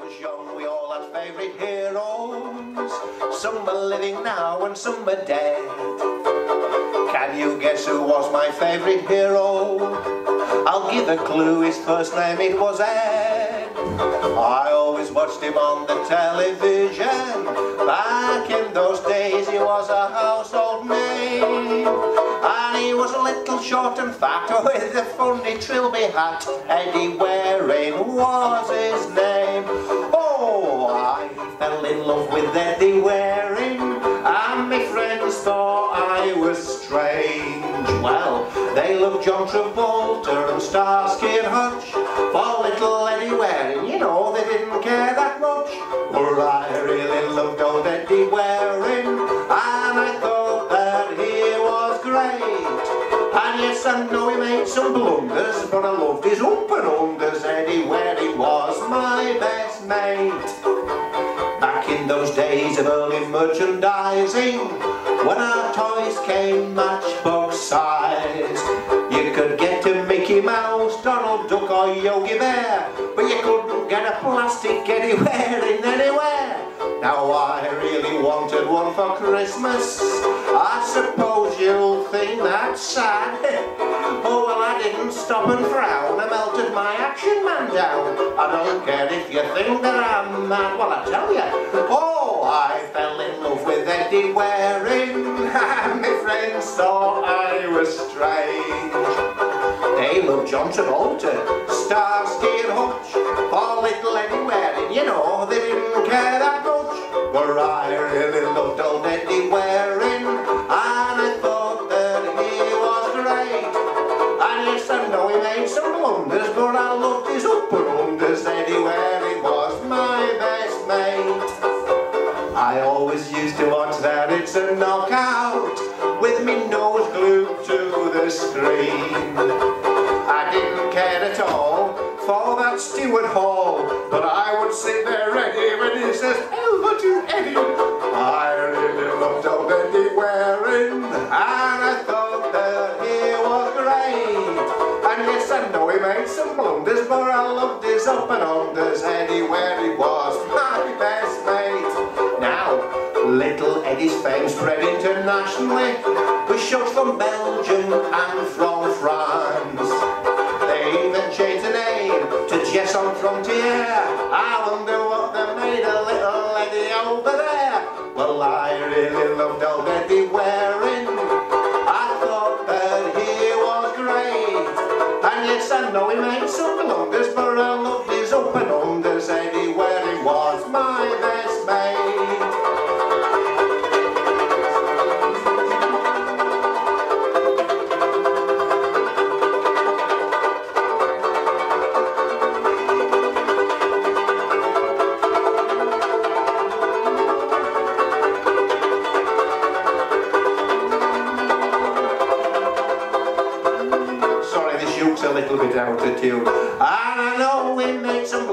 was young, we all had favourite heroes. Some are living now and some are dead. Can you guess who was my favourite hero? I'll give a clue, his first name it was Ed. I always watched him on the television. Back in those days he was a household name. And he was a little short and fat with a funny trilby hat. Eddie Waring was his name. Oh, I fell in love with Eddie Waring, and my friends thought I was strange. Well, they loved John Travolta and Starsky and Hutch. For little Eddie Waring, you know, they didn't care that much. But I really loved old Eddie Waring, and I thought that he was great. And yes, I know he made some blunders, but I loved his up and unders. Eddie Waring was my best mate. Back in those days of early merchandising, when our toys came matchbox size, you could get a Mickey Mouse, Donald Duck or Yogi Bear, but you couldn't get a plastic Eddie Waring anywhere. Now I really wanted one for Christmas. I suppose you'll think that's sad. Oh well, I didn't stop and frown. I melted my Action Man down. I don't care if you think that I'm mad. Well, I tell you, oh, I fell in love with Eddie Waring, and my friends thought I was strange. They loved John Travolta, Starsky and Hutch. For little Eddie Waring, you know, they didn't care that much. But I really loved old Eddie Waring, and I thought that he was great. And yes, I know he made some blunders, but I loved his up and unders. Eddie Waring was my best mate. I always used to watch that It's a Knockout with me nose glued to the screen. I didn't care at all for that Stewart Hall, but I would sit there ready when he says, "Hello to Eddie." I really loved old Eddie Waring, and I thought that he was great. And yes, I know he made some blunders, but I loved his up and unders. Eddie Waring was my best mate. Now, little Eddie's fame spread internationally, with shows from Belgium and from France. They even changed the name to G.F.S on Frontier. I wonder what they made of little Eddie over there. Well, I really loved old Eddie Waring. I thought that he was great. And yes, I know he made some blunders, but I loved his up and unders. Eddie Waring was my best mate. A little bit out of tune, and I know we made some